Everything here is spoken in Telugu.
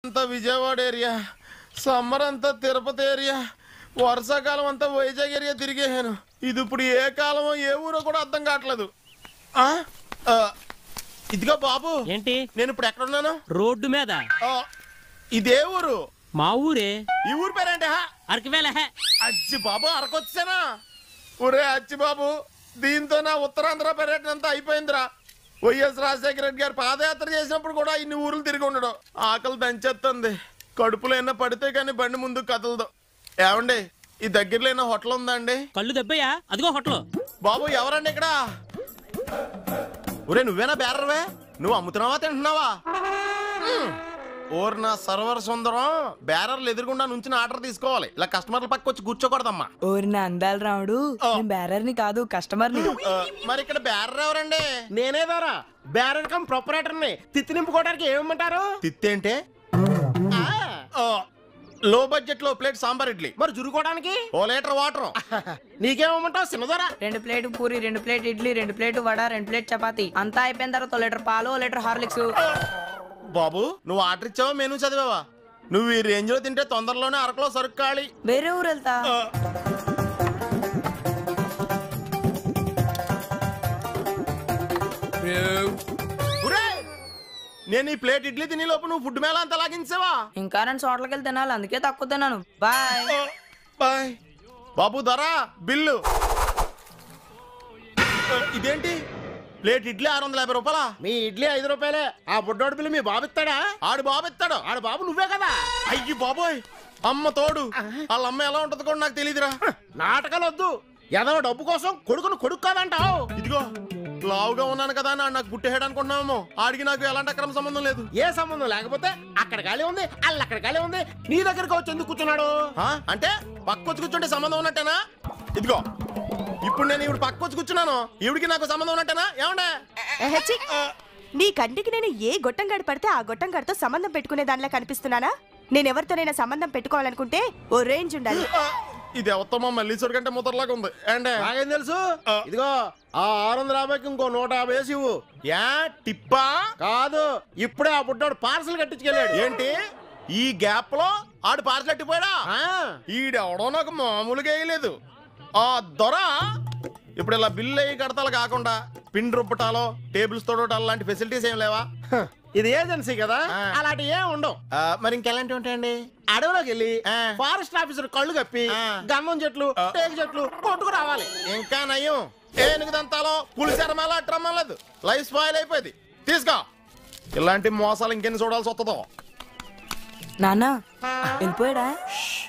అంతా విజయవాడ ఏరియా, సమ్మర్ అంతా తిరుపతి ఏరియా, వర్షాకాలం అంతా వైజాగ్ ఏరియా తిరిగేసాను. ఇది ఇప్పుడు ఏ కాలమో ఏ ఊరో కూడా అర్థం కావట్లేదు. ఇదిగో బాబు, ఏంటి? నేను ఇప్పుడు ఎక్కడున్నాను? రోడ్డు మీద. ఇదే ఊరు? మా ఊరే. ఈ ఊరు పేరేంటి? అరకువేల. అచ్చి బాబు, అరకొచ్చానా? ఊరే అచ్చి బాబు, దీంతో నా ఉత్తరాంధ్ర పర్యటన అంతా అయిపోయిందిరా. వైఎస్ రాజశేఖర రెడ్డి గారు పాదయాత్ర చేసినప్పుడు కూడా ఇన్ని ఊర్లు తిరిగి ఉండడు. ఆకలి దంచేస్తుంది. కడుపులో అయినా పడితే కానీ బండి ముందుకు కదలదు. ఏమండి, ఈ దగ్గరలో అయినా హోటల్ ఉందా అండి? కళ్ళు దెబ్బయ్యా, అదిగో హోటల్. బాబు ఎవరండి ఇక్కడ? ఊరే నువ్వేనా బేరర్వే? నువ్వు అమ్ముతున్నావా తింటున్నావా? ఓర్ నా సర్వర్ సుందరం, బేరర్లు ఎదురుగుండా నుంచి ఆర్డర్ తీసుకోవాలి. ఇలా కస్టమర్ల పక్క వచ్చి కూర్చోకూడదమ్మా. ఓరి నా అందాల రాముడు, బేరర్ని కాదు కస్టమర్ని. మరి ఇక్కడ బేరర్ ఎవరండి? నేనే ద్వారా బేరర్ కమ్ ప్రొపరేటర్ని. తిత్తి నింపుకోవడానికి ఏమంటారు? తిత్తేంటే? లో బడ్జెట్ లో ప్లేట్ సాంబార్ ఇడ్లీ. మరి జురుకోవడానికి ఓ లీటర్ వాటర్. నీకేమంటావు చిన్నదరా? 2 plate puri, 2 plate idli, 2 plate vada, 2 plate chapati. అంతా అయిపోయిన తర్వాత 1 లీటర్ పాలు, 1 లీటర్ హార్లిక్స్. బాబు, నువ్వు ఆర్డర్ ఇచ్చావా మెనూ చదివావా? నువ్వు ఈ రేంజ్ లో తింటే తొందరలోనే అరకులో సరుకు ఖాళీ. వేరే ఊరు వెళ్తా. నేను ఈ ప్లేట్ ఇడ్లీ తిని లోపు నువ్వు ఫుడ్ మేళ అంతా లాగించావా? ఇంకా నేను చోట్లకి వెళ్ళి తినాలి, అందుకే తక్కువ తిన్నాను. Bye bye. బాబు ధర బిల్లు. ఇదేంటి? ప్లేట్ ఇడ్లీ 650 రూపాయలా? మీ ఇడ్లీ 5 రూపాయలే. ఆ బుడ్డోడు బిల్లు మీ బాబు ఇస్తాడా? ఆడు బాబు ఇస్తాడు. ఆడు బాబు నువ్వే కదా. అయ్యి బాబోయ్, అమ్మ తోడు. వాళ్ళ అమ్మ ఎలా ఉంటది కూడా నాకు తెలియదురా. నాటకాలు వద్దు. ఏదో డబ్బు కోసం కొడుకును కొడుకు కాదంటావు. ఇదిగో లావుగా ఉన్నాను కదా అని నాకు పుట్టేహాడు అనుకుంటున్నామో. ఆడికి నాకు ఎలాంటి అక్రమ సంబంధం లేదు. ఏ సంబంధం లేకపోతే అక్కడ గాలి ఉంది, అల్ల అక్కడ గాలి ఉంది, నీ దగ్గరికి వచ్చి ఎందుకు కూర్చున్నాడు? అంటే పక్క వచ్చి కూర్చుంటే సంబంధం ఉన్నట్టేనా? ఇదిగో ఇప్పుడు నేను ఇప్పుడు పక్క వచ్చి కూర్చున్నాను, ఈవిడికి నాకు సంబంధం ఉన్నట్టేనా? ఏమండే? నీ కంటికి నేను ఏ గొట్టం గడి పడితే ఆ గొట్టం గడితో సంబంధం పెట్టుకునే దానిలా కనిపిస్తున్నానా? నేనెవరితోనైనా సంబంధం పెట్టుకోవాలనుకుంటే ఓ రేంజ్ ఉండాలి. ఇది ఎవరితో మల్లీశ్వరి కంటే ముద్దర్లాగా ఉంది. అంటే నాకేం తెలుసు? ఇదిగో ఆ 650కి ఇంకో 150 వేసి ఇవ్వు. యా టిప్పా? కాదు, ఇప్పుడే ఆ బుడ్డోడు పార్సల్ కట్టించుకెళ్ళాడు. ఏంటి ఈ గ్యాప్ లో ఆడు పార్సల్ అట్టిపోయాడా? ఈడెవడో నాకు మామూలుగా వేయలేదు. ఆ దొర ఇప్పుడు ఇలా బిల్లు అయ్యి కడతాలు కాకుండా పిన్ రుబ్బటాలో, టేబుల్స్ తోడటాలు లాంటి ఫెసిలిటీస్ ఏం లేవా? ఇది ఏజెన్సీ కదా, అలాంటి ఏం ఉండవు. మరి ఇంకెలాంటివి ఉంటాయండి? అడవిలోకి వెళ్ళి ఫారెస్ట్ ఆఫీసర్ కళ్ళు కప్పి గంధం చెట్లు, టేకు చెట్లు కొట్టుకు రావాలి. ఇంకా నయం, ఏనుగు దంతాలో పులిసెరమాల అట్రమ్మం లేదు. లైఫ్ స్పాయిల్ అయిపోయింది. తీసుకో. ఇలాంటి మోసాలు ఇంకెన్ని చూడాల్సి వస్తుందో. నాన్న వెళ్ళిపోయాడా?